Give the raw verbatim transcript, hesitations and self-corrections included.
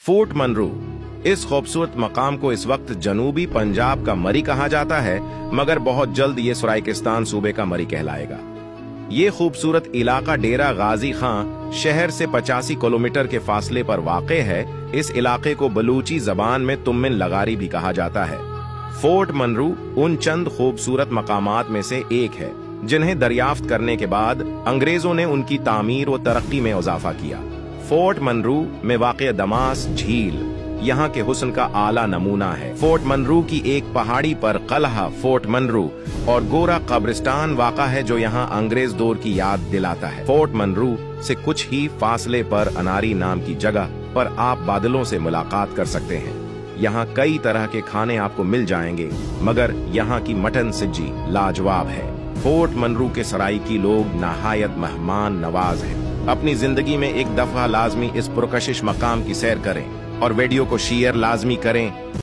Fort मनरू। इस खूबसूरत मकाम को इस वक्त जनूबी पंजाब का मरी कहा जाता है, मगर बहुत जल्द ये सराइकिस्तान सूबे का मरी कहलाएगा। ये खूबसूरत इलाका डेरा गाजी खां शहर से पचासी किलोमीटर के फासले पर वाक़े है। इस इलाके को बलूची जबान में तुम्मिन लगारी भी कहा जाता है। फोर्ट मनरू उन चंद खूबसूरत मकामात में से एक है जिन्हें दरियाफ्त करने के बाद अंग्रेजों ने उनकी तामीर व तरक्की में इजाफा किया। फोर्ट मनरू में वाक़े दमास झील यहाँ के हुस्न का आला नमूना है। फोर्ट मनरू की एक पहाड़ी पर कलहा फोर्ट मनरू और गोरा कब्रिस्तान वाक़ा है जो यहाँ अंग्रेज दौर की याद दिलाता है। फोर्ट मनरू से कुछ ही फासले पर अनारी नाम की जगह पर आप बादलों से मुलाकात कर सकते हैं। यहाँ कई तरह के खाने आपको मिल जाएंगे, मगर यहाँ की मटन सिज्जी लाजवाब है। फोर्ट मनरू के सराइकी लोग नहायत मेहमान नवाज हैं। अपनी जिंदगी में एक दफा लाजमी इस पुरकशिश मकाम की सैर करें और वीडियो को शेयर लाजमी करें।